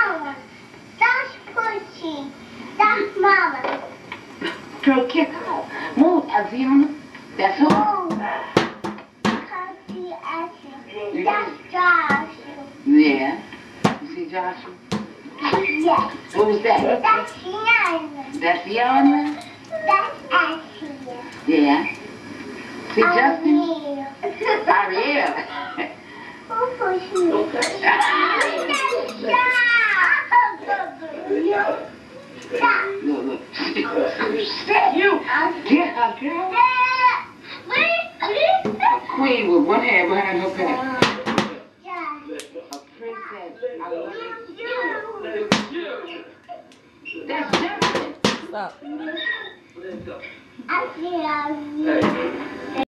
Mama. That's Pussy. That's Mama. Girl, kick off. Move, Aviana. That's who? That's Josh. Yeah. You see Joshua? Yes. What was that? That's Yana. That's Yana? That's Ashley. Yeah. See Justin? Ariel. Ariel. Who pushed me? Stop. Look, look. You. Get her, girl. A queen with one hand behind her back. A princess. I love you. That's Justin. Stop. I love you.